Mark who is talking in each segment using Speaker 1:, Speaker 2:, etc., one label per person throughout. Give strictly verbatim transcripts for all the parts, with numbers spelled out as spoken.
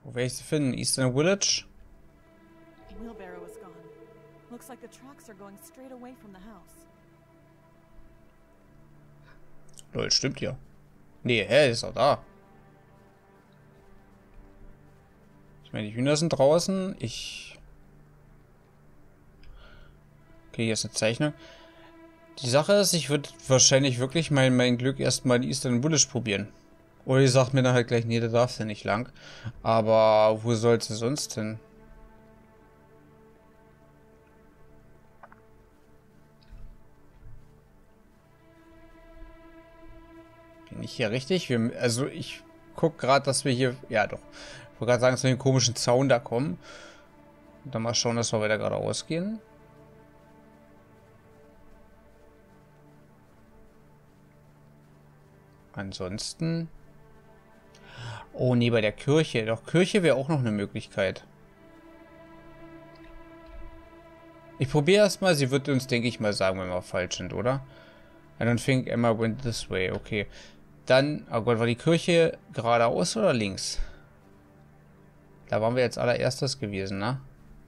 Speaker 1: Wo werde ich sie finden? Eastern Village?
Speaker 2: The wheelbarrow is gone. Looks like the tracks are going straight away from the house.
Speaker 1: Lol, stimmt ja. Nee, hä, ist auch da. Ich meine, die Hühner sind draußen. Ich... Okay, hier ist eine Zeichnung. Die Sache ist, ich würde wahrscheinlich wirklich mein, mein Glück erstmal in Eastern Village probieren. Oder ihr sagt mir dann halt gleich, nee, da darfst du nicht lang. Aber wo sollst du sonst hin? Bin ich hier richtig? Wir, also ich gucke gerade, dass wir hier... Ja doch. Ich wollte gerade sagen, dass wir den komischen Zaun da kommen. Und dann mal schauen, dass wir weiter geradeaus gehen. Ansonsten... Oh nee, bei der Kirche. Doch, Kirche wäre auch noch eine Möglichkeit. Ich probiere erstmal. Sie wird uns, denke ich mal, sagen, wenn wir falsch sind, oder? I don't think Emma went this way. Okay. Dann, oh Gott, war die Kirche geradeaus oder links? Da waren wir jetzt allererstes gewesen, ne?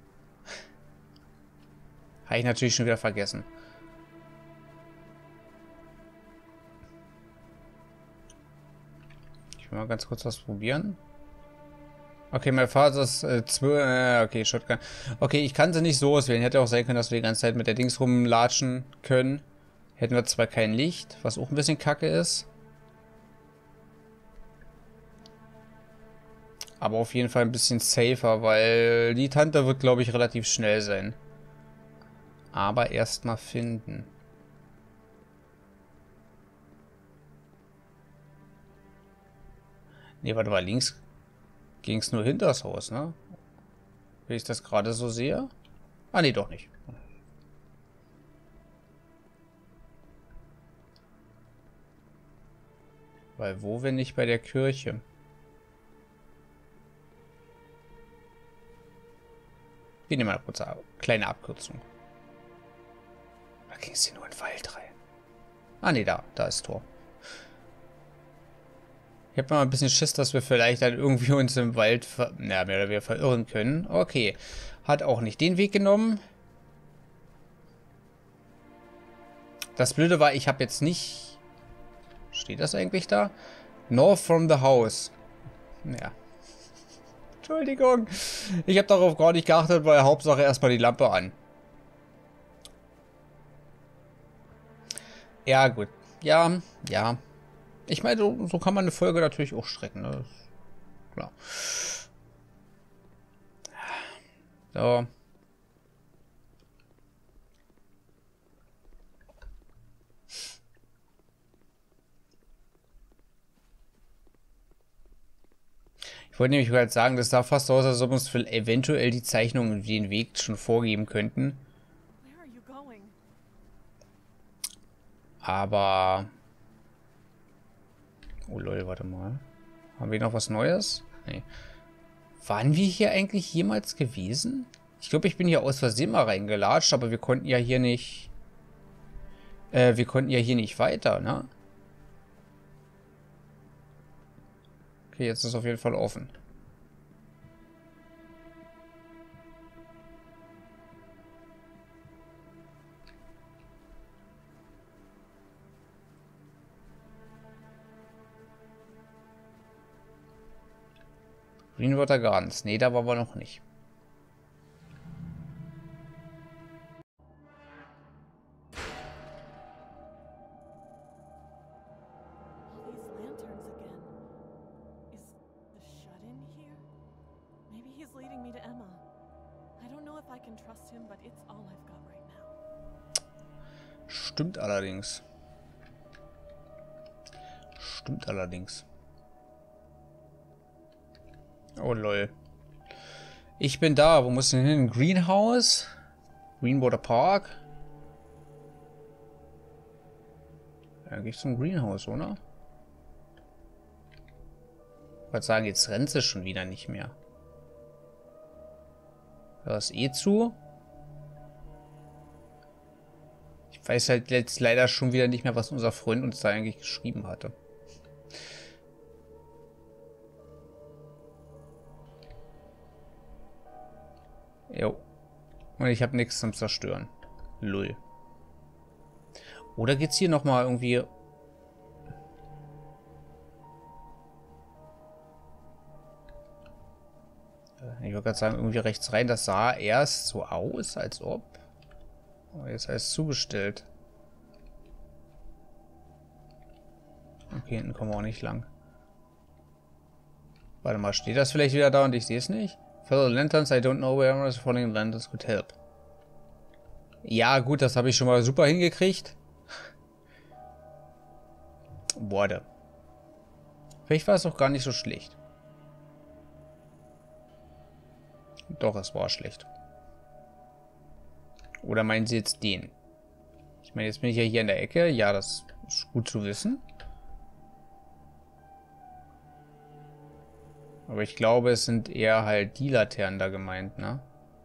Speaker 1: Habe ich natürlich schon wieder vergessen. Ich will mal ganz kurz was probieren. Okay, mein Vater ist äh, zwölf. Äh, okay, Shotgun. Okay, ich kann sie nicht so auswählen. Hätte auch sein können, dass wir die ganze Zeit mit der Dings rumlatschen können. Hätten wir zwar kein Licht, was auch ein bisschen kacke ist. Aber auf jeden Fall ein bisschen safer, weil die Tante wird, glaube ich, relativ schnell sein. Aber erstmal finden. Ne, warte mal, links ging es nur hinter das Haus, ne? Wenn ich das gerade so sehe. Ah, nee, doch nicht. Weil wo, wenn nicht bei der Kirche? Wir nehmen mal eine kurze, kleine Abkürzung. Da ging es hier nur in den Wald rein. Ah, nee, da. Da ist Tor. Ich habe mal ein bisschen Schiss, dass wir vielleicht dann irgendwie uns im Wald ver ja, mehr oder weniger verirren können. Okay. Hat auch nicht den Weg genommen. Das Blöde war, ich habe jetzt nicht... Steht das eigentlich da? North from the house. Ja. Entschuldigung. Ich habe darauf gar nicht geachtet, weil Hauptsache erstmal die Lampe an. Ja, gut. Ja, ja. Ich meine, so, so kann man eine Folge natürlich auch strecken. Ne? Klar. So. Ich wollte nämlich gerade sagen, das sah fast aus, als ob uns eventuell die Zeichnungen den Weg schon vorgeben könnten. Aber... Oh lol, warte mal. Haben wir noch was Neues? Nee. Waren wir hier eigentlich jemals gewesen? Ich glaube, ich bin hier aus Versehen mal reingelatscht, aber wir konnten ja hier nicht... Äh, wir konnten ja hier nicht weiter, ne? Okay, jetzt ist auf jeden Fall offen. Greenwater Gardens. Nee, da waren wir noch nicht. Stimmt allerdings. Stimmt allerdings. Oh lol. Ich bin da. Wo muss ich denn hin? Greenhouse? Greenwater Park? Ja, gehe ich zum Greenhouse, oder? Ich wollte sagen, jetzt rennt sie schon wieder nicht mehr. Da ist eh zu. Ich weiß halt jetzt leider schon wieder nicht mehr, was unser Freund uns da eigentlich geschrieben hatte. Jo. Und ich habe nichts zum Zerstören. Lull. Oder geht's hier nochmal irgendwie... Ich würde gerade sagen, irgendwie rechts rein. Das sah erst so aus, als ob... Oh, jetzt heißt es zugestellt. Okay, hinten kommen wir auch nicht lang. Warte mal, steht das vielleicht wieder da und ich sehe es nicht? Fellow Lanterns, I don't know where the falling lanterns could help. Ja, gut, das habe ich schon mal super hingekriegt. Warte. Vielleicht war es auch gar nicht so schlecht. Doch, es war schlecht. Oder meinen Sie jetzt den? Ich meine, jetzt bin ich ja hier in der Ecke. Ja, das ist gut zu wissen. Aber ich glaube, es sind eher halt die Laternen da gemeint, ne?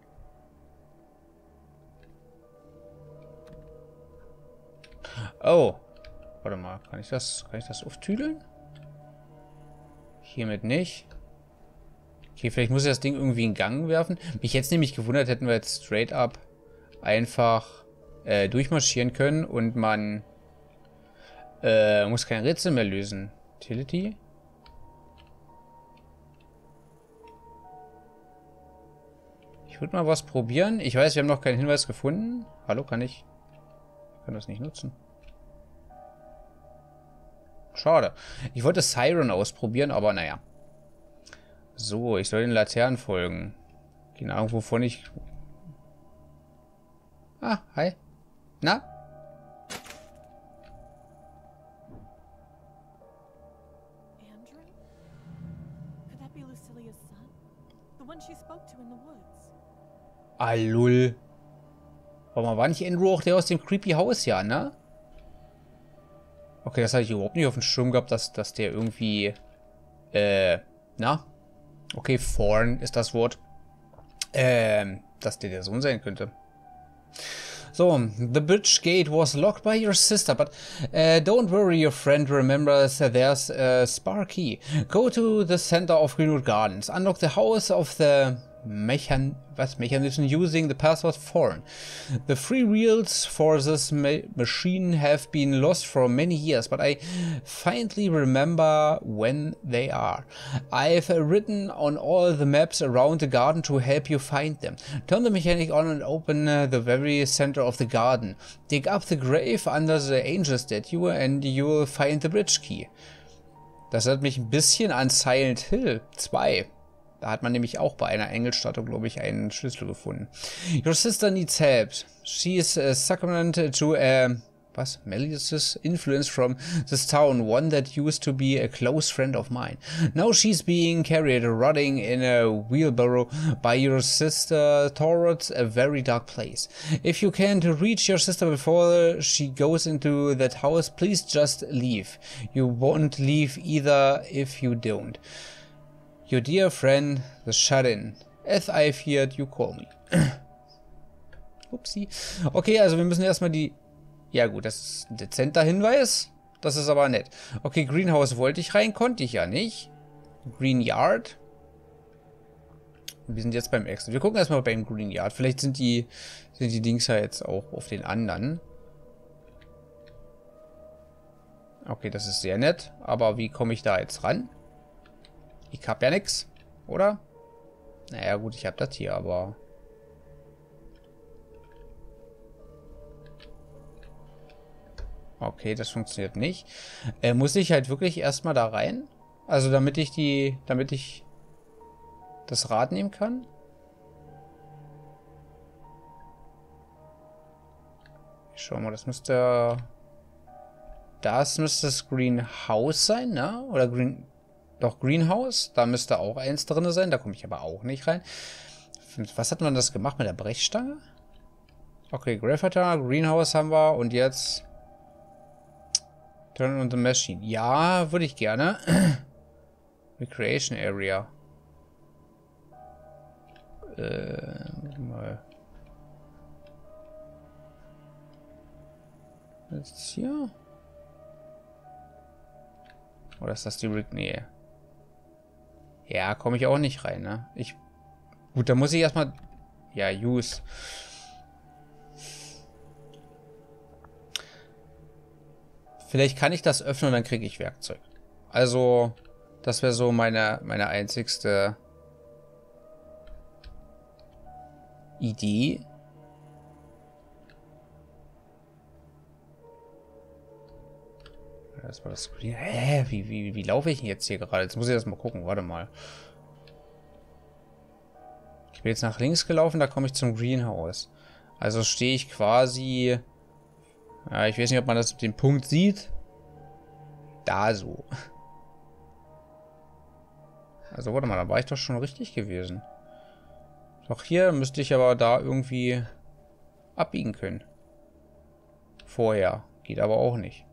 Speaker 1: Oh. Warte mal, kann ich das, kann ich das auftüdeln? Hiermit nicht. Okay, vielleicht muss ich das Ding irgendwie in Gang werfen. Mich jetzt nämlich gewundert, hätten wir jetzt straight up einfach äh, durchmarschieren können und man äh, muss kein Rätsel mehr lösen. Utility? Ich würde mal was probieren. Ich weiß, wir haben noch keinen Hinweis gefunden. Hallo, kann ich? Ich kann das nicht nutzen. Schade. Ich wollte Siren ausprobieren, aber naja. So, ich soll den Laternen folgen. Keine Ahnung, wovon ich... Ah, hi. Na?
Speaker 2: Andrew? Could that be Lucilia's son? The one she spoke to in the woods.
Speaker 1: Ah, lull. Warte mal, war nicht Andrew auch der aus dem Creepy Haus, ja, ne? Okay, das hatte ich überhaupt nicht auf dem Schirm gehabt, dass, dass der irgendwie... Äh, na? Okay, Thorn ist das Wort. Ähm, dass der der Sohn sein könnte. So, the bridge gate was locked by your sister, but uh, don't worry, your friend remembers uh, there's a spare key. Go to the center of Greenwood Gardens, unlock the house of the mechan what, mechanism using the password Thorn. The free wheels for this ma machine have been lost for many years, but I faintly remember when they are. I've uh, written on all the maps around the garden to help you find them. Turn the mechanic on and open uh, the very center of the garden. Dig up the grave under the angel statue and you'll find the bridge key. Das hat mich ein bisschen an Silent Hill zwei. Da hat man nämlich auch bei einer Engelstatue, glaube ich, einen Schlüssel gefunden. Your sister needs help. She is uh, succumbed to a was? malicious influence from this town, one that used to be a close friend of mine. Now she's being carried rotting in a wheelbarrow by your sister towards a very dark place. If you can't reach your sister before she goes into that house, please just leave. You won't leave either if you don't. Your dear friend, the Shut-In. As I feared, you call me. Upsi. Okay, also wir müssen erstmal die... Ja gut, das ist ein dezenter Hinweis. Das ist aber nett. Okay, Greenhouse wollte ich rein, konnte ich ja nicht. Green Yard. Wir sind jetzt beim Exit. Wir gucken erstmal beim Green Yard. Vielleicht sind die, sind die Dings ja jetzt auch auf den anderen. Okay, das ist sehr nett. Aber wie komme ich da jetzt ran? Ich hab ja nix, oder? Naja gut, ich hab das hier, aber... Okay, das funktioniert nicht. Äh, muss ich halt wirklich erstmal da rein? Also damit ich die... damit ich das Rad nehmen kann? Schau mal, das müsste... Das müsste das Greenhouse sein, ne? Oder Green... Doch, Greenhouse, da müsste auch eins drin sein, da komme ich aber auch nicht rein. Was hat man das gemacht mit der Brechstange? Okay, Graffiter, Greenhouse haben wir und jetzt Turn on the Machine. Ja, würde ich gerne. Recreation Area. Äh, mal. Jetzt hier? Oder ist das die Rick? Nee. Ja, komme ich auch nicht rein, ne? Ich. Gut, da muss ich erstmal. Ja, use. Vielleicht kann ich das öffnen und dann kriege ich Werkzeug. Also, das wäre so meine, meine einzigste Idee. Das war das Screen. Hä? Wie, wie, wie laufe ich denn jetzt hier gerade? Jetzt muss ich das mal gucken. Warte mal. Ich bin jetzt nach links gelaufen, da komme ich zum Greenhouse. Also stehe ich quasi... Ja, ich weiß nicht, ob man das den Punkt sieht. Da so. Also warte mal, da war ich doch schon richtig gewesen. Doch hier müsste ich aber da irgendwie abbiegen können. Vorher. Geht aber auch nicht.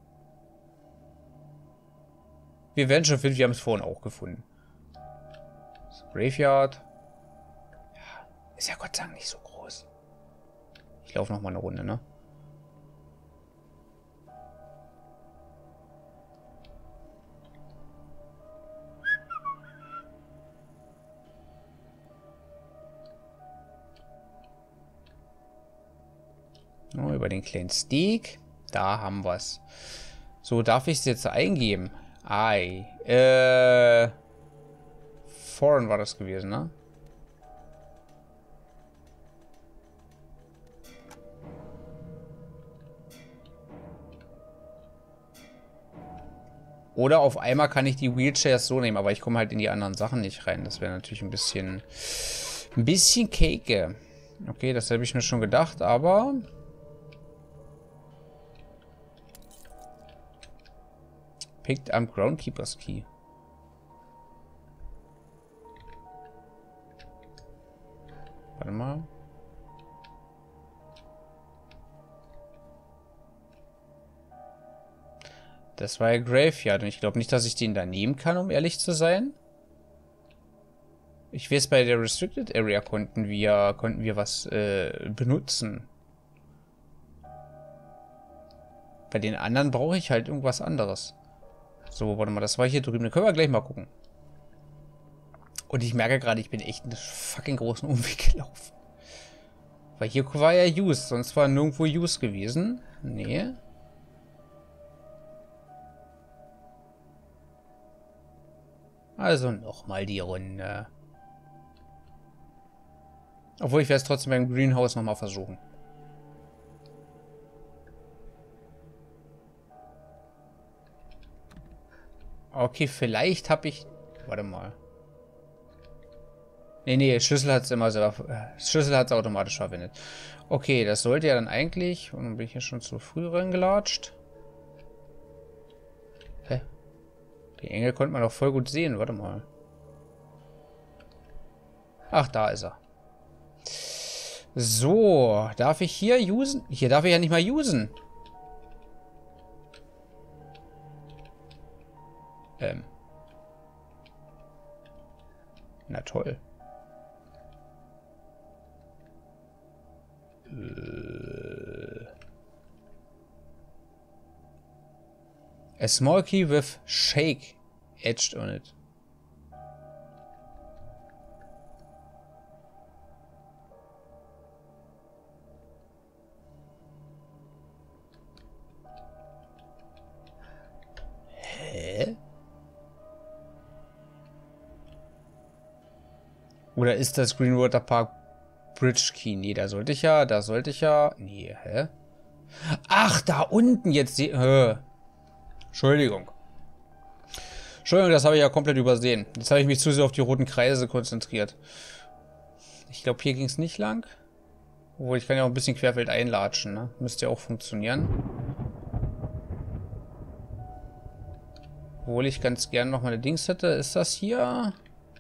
Speaker 1: Wir werden schon finden, wir haben es vorhin auch gefunden. Das Graveyard. Ja, ist ja Gott sei Dank nicht so groß. Ich laufe noch mal eine Runde, ne? Oh, über den kleinen Stick. Da haben wir es. So, darf ich es jetzt eingeben? Ei. Äh. Foreign war das gewesen, ne? Oder auf einmal kann ich die Wheelchairs so nehmen, aber ich komme halt in die anderen Sachen nicht rein. Das wäre natürlich ein bisschen... Ein bisschen Cake. Okay, das habe ich mir schon gedacht, aber... Picked am Groundkeeper's Key. Warte mal. Das war ja Graveyard und ich glaube nicht, dass ich den da nehmen kann, um ehrlich zu sein. Ich weiß, bei der Restricted Area konnten wir, konnten wir was äh, benutzen. Bei den anderen brauche ich halt irgendwas anderes. So, warte mal, das war hier drüben. Da können wir gleich mal gucken. Und ich merke gerade, ich bin echt einen fucking großen Umweg gelaufen. Weil hier war ja Use, sonst war nirgendwo Use gewesen. Nee. Also nochmal die Runde. Obwohl, ich werde es trotzdem beim Greenhouse nochmal versuchen. Okay, vielleicht habe ich... Warte mal. Nee, nee, Schlüssel hat es immer selber... Schlüssel hat es automatisch verwendet. Okay, das sollte ja dann eigentlich... Und dann bin ich hier schon zu früh reingelatscht. Hä? Den Engel konnte man doch voll gut sehen. Warte mal. Ach, da ist er. So, darf ich hier usen? Hier darf ich ja nicht mal usen. Ähm. Na toll. Äh. A small key with shake etched on it. Hä? Oder ist das Greenwater Park Bridge Key? Nee, da sollte ich ja, da sollte ich ja... Nee, hä? Ach, da unten jetzt die... Hä? Entschuldigung. Entschuldigung, das habe ich ja komplett übersehen. Jetzt habe ich mich zu sehr auf die roten Kreise konzentriert. Ich glaube, hier ging es nicht lang. Obwohl, ich kann ja auch ein bisschen querfeld einlatschen, ne? Müsste ja auch funktionieren. Obwohl ich ganz gerne noch meine Dings hätte. Ist das hier?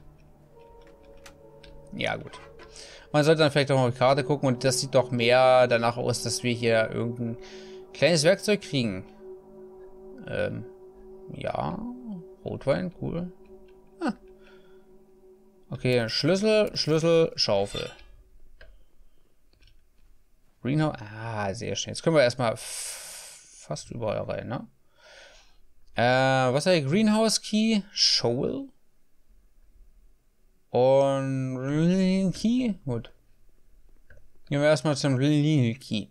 Speaker 1: Ja, gut. Man sollte dann vielleicht auch mal auf die Karte gucken und das sieht doch mehr danach aus, dass wir hier irgendein kleines Werkzeug kriegen. Ähm, ja. Rotwein, cool. Ah. Okay, Schlüssel, Schlüssel, Schaufel. Greenhouse. Ah, sehr schön. Jetzt können wir erstmal fast überall rein, ne? Äh, was ist der Greenhouse Key? Shovel. Und Key? Gut. Gehen wir erstmal zum Little Key.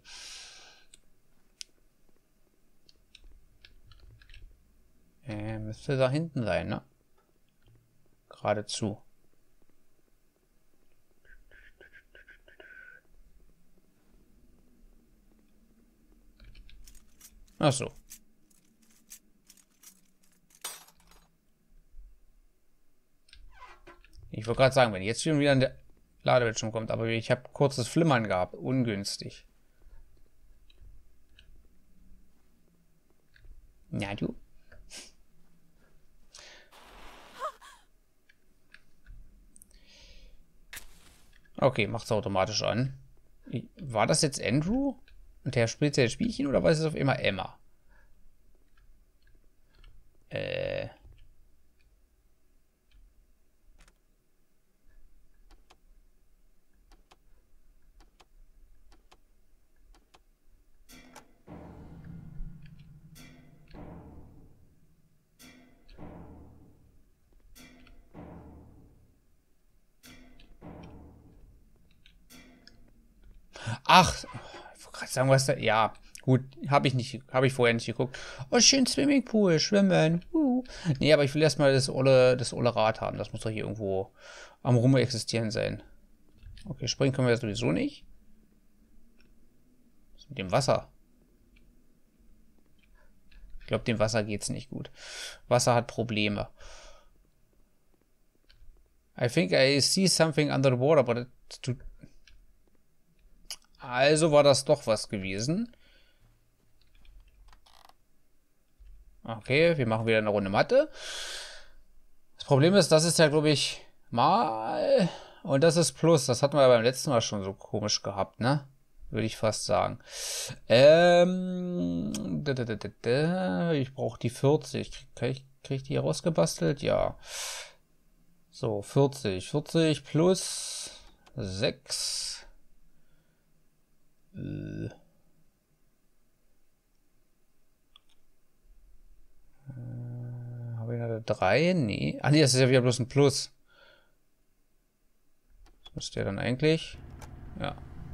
Speaker 1: Äh, müsste da hinten sein, ne? Geradezu. Ach so. Ich wollte gerade sagen, wenn jetzt schon wieder ein Ladebildschirm kommt, aber ich habe kurzes Flimmern gehabt. Ungünstig. Na du. Okay, macht's automatisch an. War das jetzt Andrew? Und der spielt ja das Spielchen oder war es auf immer Emma? Äh. Ach, ich wollte gerade sagen, was da. Ja, gut, habe ich nicht, habe ich vorher nicht geguckt. Oh, schön Swimmingpool, schwimmen. Uh. Nee, aber ich will erstmal das olle, das olle Rad haben. Das muss doch hier irgendwo am Rum existieren sein. Okay, springen können wir ja sowieso nicht. Was ist mit dem Wasser? Ich glaube, dem Wasser geht's nicht gut. Wasser hat Probleme. I think I see something under the water, but it's too. Also war das doch was gewesen. Okay, wir machen wieder eine Runde Mathe. Das Problem ist, das ist ja, glaube ich, mal und das ist Plus. Das hatten wir beim letzten Mal schon so komisch gehabt, ne? Würde ich fast sagen. Ähm, ich brauche die vierzig. Krieg ich, krieg ich die hier rausgebastelt? Ja. So, vierzig. vierzig plus sechs. Äh. Habe ich eine drei? Nee. Ah, nee, das ist ja wieder bloß ein Plus. Das müsste ja dann eigentlich. Ja.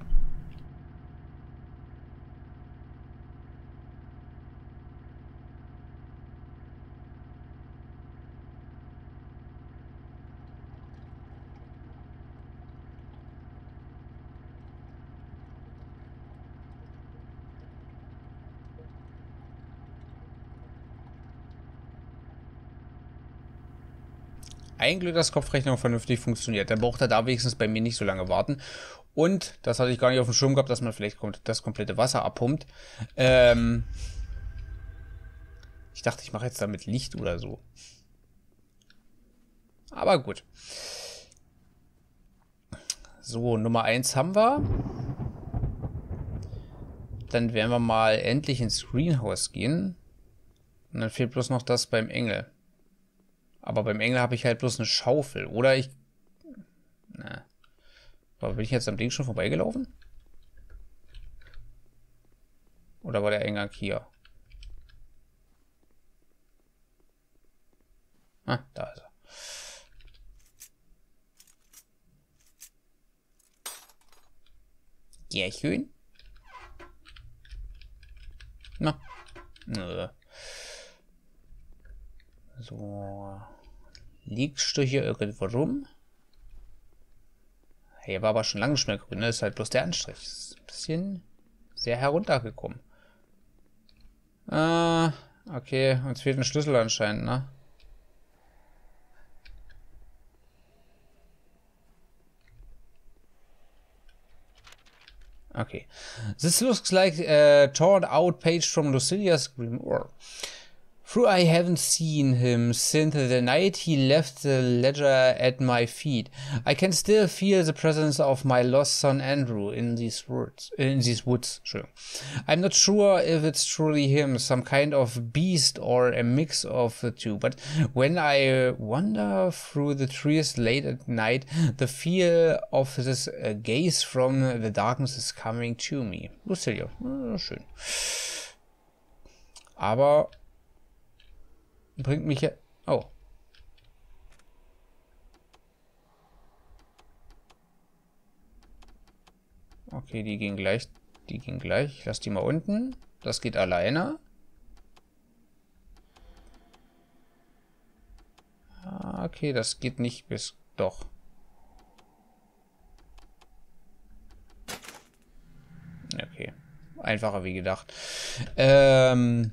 Speaker 1: Ein Glück, dass Kopfrechner vernünftig funktioniert. Dann braucht er da wenigstens bei mir nicht so lange warten. Und, das hatte ich gar nicht auf dem Schirm gehabt, dass man vielleicht das komplette Wasser abpumpt. Ähm ich dachte, ich mache jetzt damit Licht oder so. Aber gut. So, Nummer eins haben wir. Dann werden wir mal endlich ins Greenhouse gehen. Und dann fehlt bloß noch das beim Engel. Aber beim Engel habe ich halt bloß eine Schaufel. Oder ich... Na. Aber bin ich jetzt am Ding schon vorbeigelaufen? Oder war der Eingang hier? Ah, da ist er. Ja, schön. Na. Nö. So. Liegst du hier irgendwo rum? Hier war aber schon lange nicht mehr grün, ne? Ist halt bloß der Anstrich. Ist ein bisschen sehr heruntergekommen. Ah, okay. Uns fehlt ein Schlüssel anscheinend, ne? Okay. This looks like a torn out page from Lucilia's grimoire. True, I haven't seen him since the night he left the ledger at my feet. I can still feel the presence of my lost son Andrew in these woods. In these woods, sure. I'm not sure if it's truly him, some kind of beast or a mix of the two. But when I wander through the trees late at night, the feel of this uh, gaze from the darkness is coming to me. Lucilia, oh, schön. Aber bringt mich ja... Oh. Okay, die gehen gleich. Die gehen gleich. Ich lasse die mal unten. Das geht alleine. Ah, okay, das geht nicht bis... Doch. Okay. Einfacher wie gedacht. Ähm...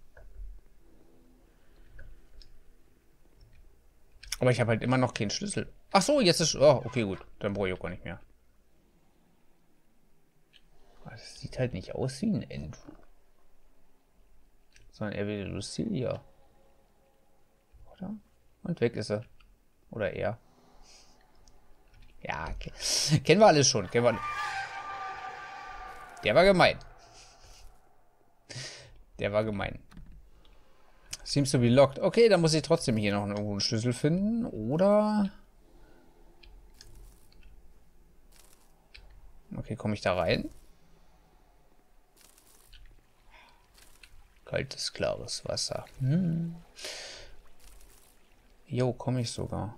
Speaker 1: Aber ich habe halt immer noch keinen Schlüssel. Ach so, jetzt ist... Oh, okay, gut. Dann brauche ich auch gar nicht mehr. Das sieht halt nicht aus wie ein Andrew. Sondern eher wie Lucilia. Oder? Und weg ist er. Oder er. Ja, okay. Kennen wir alles schon. Kennen wir alle. Der war gemein. Der war gemein. Seems to be locked. Okay, dann muss ich trotzdem hier noch irgendwo einen Schlüssel finden. Oder... Okay, komme ich da rein? Kaltes, klares Wasser. Hm. Jo, komme ich sogar.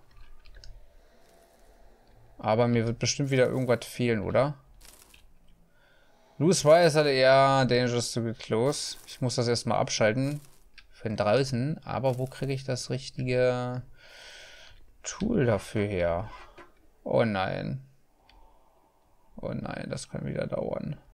Speaker 1: Aber mir wird bestimmt wieder irgendwas fehlen, oder? Loose Wire ist halt eher dangerous to get close. Ich muss das erstmal abschalten. Von draußen. Aber wo kriege ich das richtige Tool dafür her? Oh nein. Oh nein, das kann wieder dauern.